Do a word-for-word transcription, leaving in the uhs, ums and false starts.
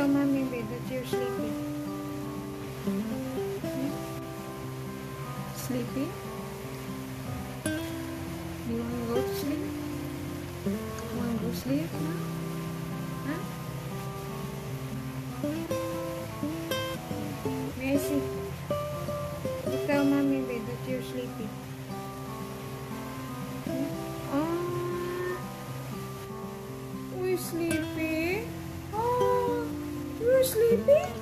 mommy in bed that you're sleepy. Hmm? Sleepy? You want to go to sleep? You want to go sleep now? Huh? May I see? You tell mommy in bed that you're sleepy. Hmm? Oh, we're sleepy. Oh, you're sleepy?